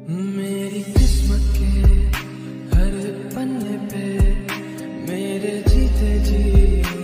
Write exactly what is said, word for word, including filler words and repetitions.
मेरी किस्मत के हर पन्ने पे मेरे जीते जी